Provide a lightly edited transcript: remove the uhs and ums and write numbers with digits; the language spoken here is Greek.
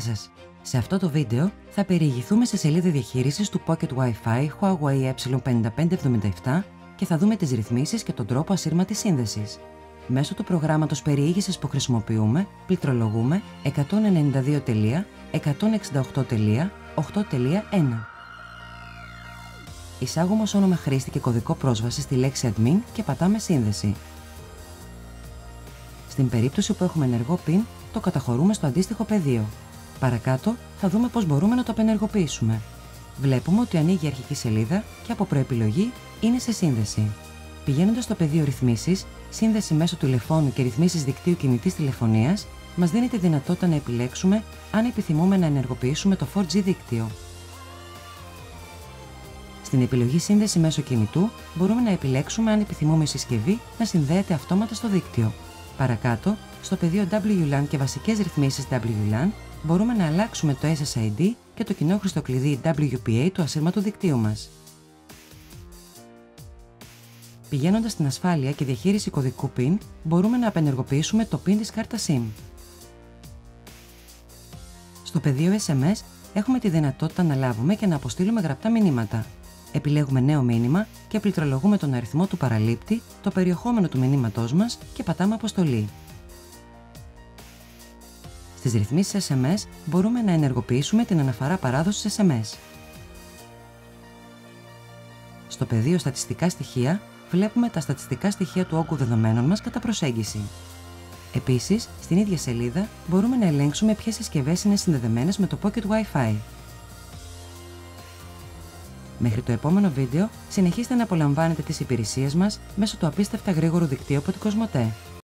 σας! Σε αυτό το βίντεο θα περιηγηθούμε σε σελίδα διαχείρισης του Pocket Wi-Fi Huawei Y5577 και θα δούμε τις ρυθμίσεις και τον τρόπο ασύρματης σύνδεσης. Μέσω του προγράμματος περιήγησης που χρησιμοποιούμε, πληκτρολογούμε 192.168.8.1. Εισάγουμε ως όνομα χρήστη και κωδικό πρόσβασης στη λέξη Admin και πατάμε Σύνδεση. Στην περίπτωση που έχουμε ενεργό PIN, το καταχωρούμε στο αντίστοιχο πεδίο. Παρακάτω θα δούμε πώς μπορούμε να το απενεργοποιήσουμε. Βλέπουμε ότι ανοίγει η αρχική σελίδα και από προεπιλογή είναι σε σύνδεση. Πηγαίνοντας στο πεδίο Ρυθμίσεις, Σύνδεση μέσω τηλεφώνου και Ρυθμίσεις δικτύου κινητής τηλεφωνίας, μας δίνει τη δυνατότητα να επιλέξουμε αν επιθυμούμε να ενεργοποιήσουμε το 4G δίκτυο. Στην επιλογή Σύνδεση μέσω κινητού, μπορούμε να επιλέξουμε αν επιθυμούμε η συσκευή να συνδέεται αυτόματα στο δίκτυο. Παρακάτω, στο πεδίο WLAN και βασικές ρυθμίσεις WLAN, μπορούμε να αλλάξουμε το SSID και το κοινόχρηστο κλειδί WPA του ασύρματου δικτύου μας. Πηγαίνοντας στην ασφάλεια και διαχείριση κωδικού PIN, μπορούμε να απενεργοποιήσουμε το PIN της κάρτας SIM. Στο πεδίο SMS έχουμε τη δυνατότητα να λάβουμε και να αποστείλουμε γραπτά μηνύματα. Επιλέγουμε νέο μήνυμα και πληκτρολογούμε τον αριθμό του παραλήπτη, το περιεχόμενο του μηνύματός μας και πατάμε αποστολή. Στις ρυθμίσεις SMS μπορούμε να ενεργοποιήσουμε την αναφορά παράδοσης SMS. Στο πεδίο Στατιστικά στοιχεία βλέπουμε τα στατιστικά στοιχεία του όγκου δεδομένων μας κατά προσέγγιση. Επίσης, στην ίδια σελίδα μπορούμε να ελέγξουμε ποιες συσκευές είναι συνδεδεμένες με το Pocket Wi-Fi. Μέχρι το επόμενο βίντεο, συνεχίστε να απολαμβάνετε τις υπηρεσίες μας μέσω του απίστευτα γρήγορου δικτύου από την Κοσμοτέ.